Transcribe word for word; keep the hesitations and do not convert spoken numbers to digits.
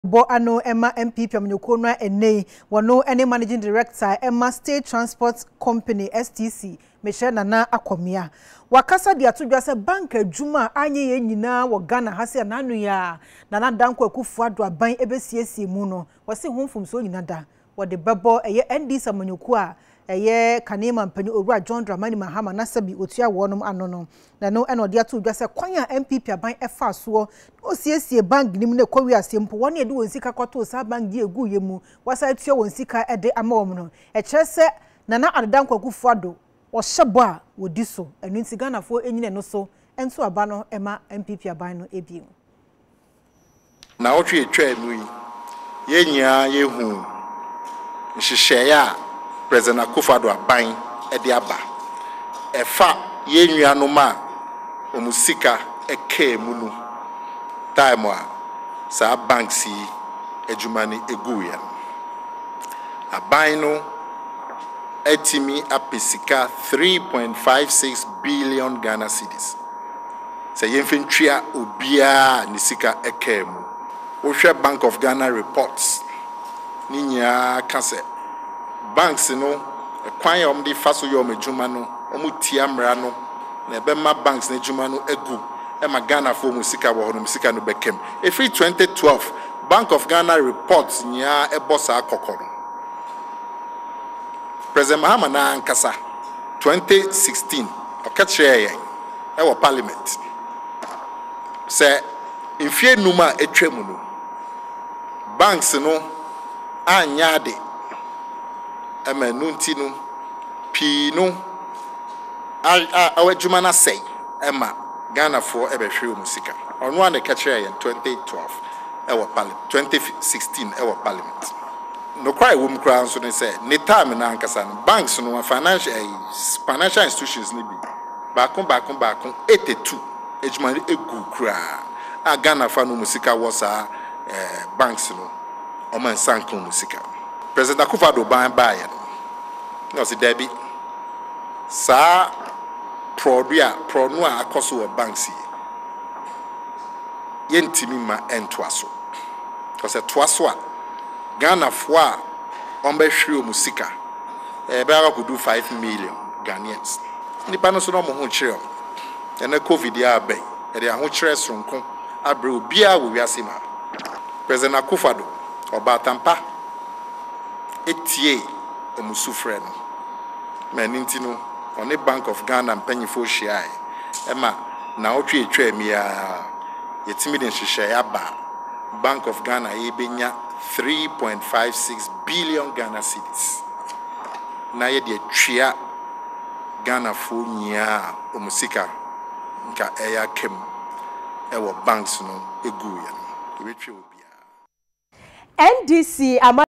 Bo ano Emma M P Pamnyoko no ene wono ene managing director Emma State Transport Company S T C Michelle Nana Akomea wakasa di atudwa se bank adwuma anye ye nyina wo Ghana hase nanu ya Nana Danko Akufo ado aban ebesiesie mu no wose honfom so nyina da wo de bebo eye N D Samanyoko a eye kanema mpanyi owura John Dramani Mahama na sabi otua wonom ano no na no eno de atudwa se kwan a M P P aban efa so osiesie bank nim ne kwawi asempo won e de won sika kwato sa bank di egu yemu wasa tua won sika e de ama wom no e kire se Nana Danko Akufo ado o hyebo a wodi so enu nti Ghana fo enyine no so enso aba no ema M P P aban no ebiem na otwe etwa enu yi ye nyia ye hu nhihye ya President Akufo ado aban e de aba efa ye nwia no ma omusika eke mu no time a sa banks yi ejumani egu ya aban no etimi apesika three point five six billion Ghana cedis se yemfentria obia ni sika eke mu ohwe Bank of Ghana reports ni nya kase banks no kwan ya omdi faso yo medjuma no omutia mra no na ebema banks na edjuma no egu e ma Ghana fo mu sika wo hono sika no bekem e free twenty twelve Bank of Ghana reports nya ebosa akokoro President Mahama na ankasa twenty sixteen okachire yen e wo parliament se infie numa etwemu no banks no anya de ema nunti no pi no a awedwuma na sei ema Ghana for ebe hwe musika ono an kachire yen twenty twelve e wo parliament twenty sixteen e wo parliament no cry wom kra nso ne say ne time na ankasa no banks no financial financial institutions ni bi baako baako baako eighty-two ejuma egu kra a Ghana fa no musika wo sa eh banks no o man sanko musika President Akufo ado ban ba ye no si debi sa produa pronu a akoso wo banks ye yentimi ma entoaso because toaso a Ghana fo a ombe hwe omusika e be aka kudu five million Ghanaians nipa no so no mo ho kire o na covid ya abai e de ho kire sonko abre obi a wo wiase ma President Akufo ado oba tampa etie omusufre no maninti no on Bank of Ghana mpanyifo hia e ma na otwe etwa amia yetimi de nhihye ya ba Bank of Ghana yebenya three point five six billion Ghana cedis na ye de twia Ghana fo nyia omusika nka eya kem e wo banks no egu ya no ebetwe obia N D C